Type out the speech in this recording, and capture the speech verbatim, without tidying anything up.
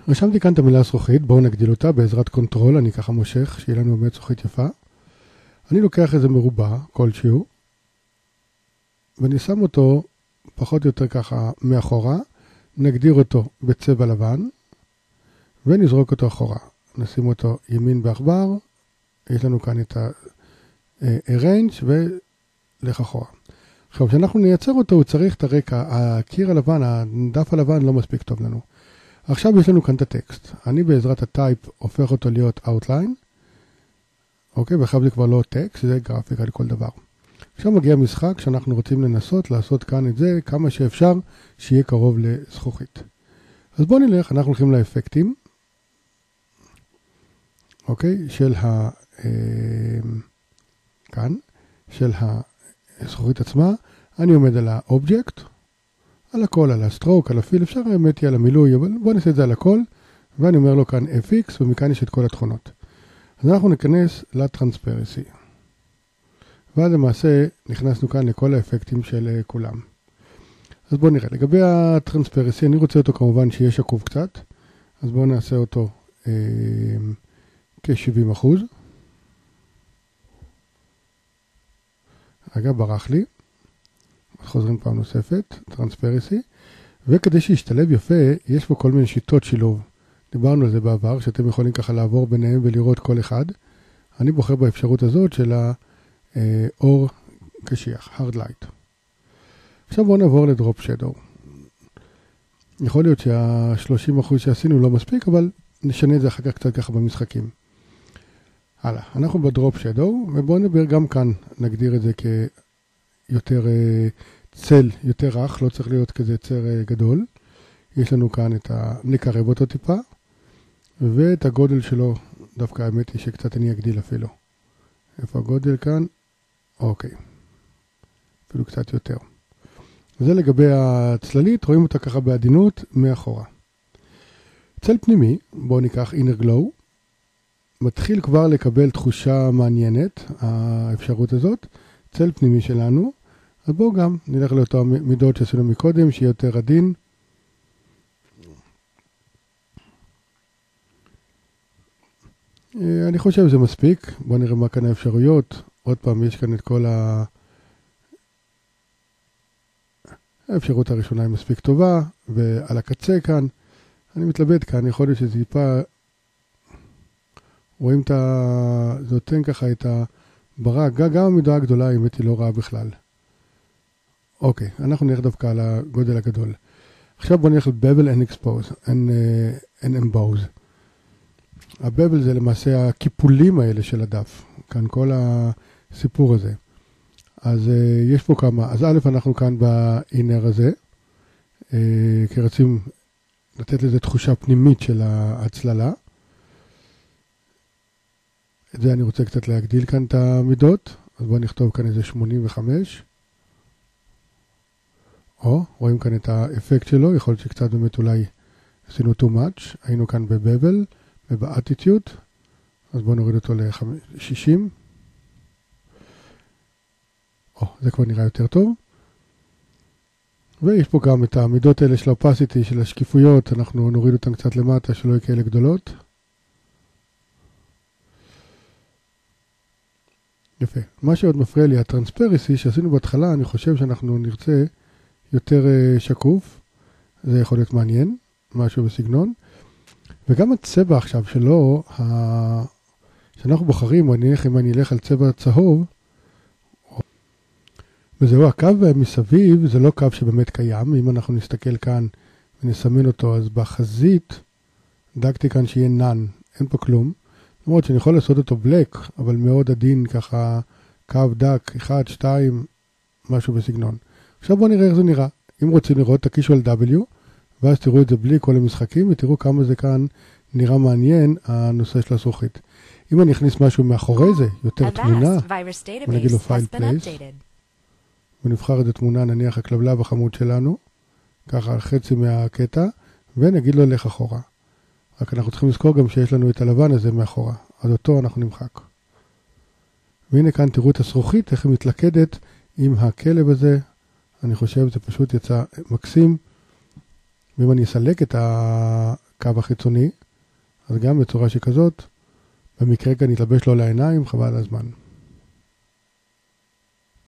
רשמתי כאן את המילה זכוכית, בואו נגדיל אותה בעזרת קונטרול, אני ככה מושך, שיהיה לנו באמת זכוכית יפה. אני לוקח איזה מרובע כלשהו, ואני שם אותו פחות או יותר ככה מאחורה, נגדיר אותו בצבע לבן, ונזרוק אותו אחורה. נשים אותו ימין בעכבר, יש לנו כאן את ה-arrange ולך אחורה. עכשיו, כשאנחנו נייצר אותו, הוא צריך את הרקע, הקיר הלבן, הדף הלבן לא מספיק טוב לנו. עכשיו יש לנו כאן את הטקסט. אני בעזרת הטייפ הופך אותו להיות outline, אוקיי, ואחר זה כבר לא טקסט, זה גרפיקה לכל דבר. עכשיו מגיע משחק שאנחנו רוצים לנסות לעשות כאן את זה כמה שאפשר שיהיה קרוב לזכוכית. אז בואו נלך, אנחנו הולכים לאפקטים, אוקיי, של ה... כאן, של הזכוכית עצמה, אני עומד על האובייקט, על הכל, על הסטרוק, על הפיל, אפשר האמת היא על המילוי, אבל בואו נעשה את זה על הכל, ואני אומר לו כאן אף אקס, ומכאן יש את כל התכונות. אז אנחנו ניכנס לטרנספרנסי. ואז למעשה נכנסנו כאן לכל האפקטים של כולם. אז בואו נראה, לגבי הטרנספרנסי, אני רוצה אותו כמובן שיהיה שקוף קצת, אז בואו נעשה אותו אה, כ-שבעים אחוז. רגע, ברח לי. חוזרים פעם נוספת, טרנספרנסי. וכדי שישתלב יפה, יש פה כל מיני שיטות שילוב. דיברנו על זה בעבר, שאתם יכולים ככה לעבור ביניהם ולראות כל אחד. אני בוחר באפשרות הזאת של האור קשיח, hard light. עכשיו בואו נעבור לדרופ שדו. יכול להיות שה-שלושים אחוז שעשינו לא מספיק, אבל נשנה את זה אחר כך קצת ככה במשחקים. הלאה, אנחנו בדרופ שדו, ובואו נדבר גם כאן, נגדיר את זה כיותר צל, יותר רך, לא צריך להיות כזה צר גדול. יש לנו כאן את ה... נקרב אותו טיפה, ואת הגודל שלו, דווקא האמת היא שקצת אני אגדיל אפילו. איפה הגודל כאן? אוקיי. אפילו קצת יותר. זה לגבי הצללית, רואים אותה ככה בעדינות מאחורה. צל פנימי, בואו ניקח inner glow, מתחיל כבר לקבל תחושה מעניינת, האפשרות הזאת, צל פנימי שלנו, אז בואו גם נלך לאותו מידות שעשינו מקודם, שיהיה יותר עדין. אני חושב שזה מספיק, בואו נראה מה כאן האפשרויות, עוד פעם יש כאן את כל ה... האפשרות הראשונה היא מספיק טובה, ועל הקצה כאן, אני מתלבט כאן, יכול להיות שזה טיפה, רואים את ה... זה נותן ככה את הברק, גם המידה הגדולה, האמת היא לא רעה בכלל. אוקיי, אנחנו נלך דווקא על הגודל הגדול. עכשיו בואו נלך ל-Bevel and Expose, and, uh, and Embose. הבבל זה למעשה הקיפולים האלה של הדף, כאן כל הסיפור הזה. אז uh, יש פה כמה, אז א' אנחנו כאן באינר הזה, uh, כי רצים לתת לזה תחושה פנימית של ההצללה. את זה אני רוצה קצת להגדיל כאן את המידות, אז בואו נכתוב כאן איזה שמונים וחמש. או, רואים כאן את האפקט שלו, יכול להיות שקצת באמת אולי עשינו too much, היינו כאן בבבל, ובאטיטיוד, אז בואו נוריד אותו ל-שישים. או, זה כבר נראה יותר טוב. ויש פה גם את המידות האלה של האופסיטי, של השקיפויות, אנחנו נוריד אותן קצת למטה, שלא יהיו כאלה גדולות. יפה. מה שעוד מפריע לי, הטרנספרנסי שעשינו בהתחלה, אני חושב שאנחנו נרצה יותר שקוף. זה יכול להיות מעניין, משהו בסגנון. וגם הצבע עכשיו שלו, ה... שאנחנו בוחרים, או אני אלך, אם אני אלך על צבע צהוב, וזהו, הקו מסביב, זה לא קו שבאמת קיים. אם אנחנו נסתכל כאן ונסמן אותו, אז בחזית, דקתי כאן שיהיה נאן, אין פה כלום. למרות שאני יכול לעשות אותו בלק, אבל מאוד עדין, ככה קו דק, אחד, שתיים, משהו בסגנון. עכשיו בואו נראה איך זה נראה. אם רוצים לראות, תקישו על W, ואז תראו את זה בלי כל המשחקים, ותראו כמה זה כאן נראה מעניין, הנושא של הזכוכית. אם אני אכניס משהו מאחורי זה, יותר תמונה, ונגיד לו פייל פלייס, ונבחר את זה תמונה, נניח הכלבלב החמוד שלנו, ככה חצי מהקטע, ונגיד לו לך אחורה. רק אנחנו צריכים לזכור גם שיש לנו את הלבן הזה מאחורה, אז אותו אנחנו נמחק. והנה כאן תראו את הזכוכית, איך היא מתלכדת עם הכלב הזה, אני חושב זה פשוט יצא מקסים, ואם אני אסלק את הקו החיצוני, אז גם בצורה שכזאת, במקרה כאן נתלבש לו לעיניים, חבל הזמן.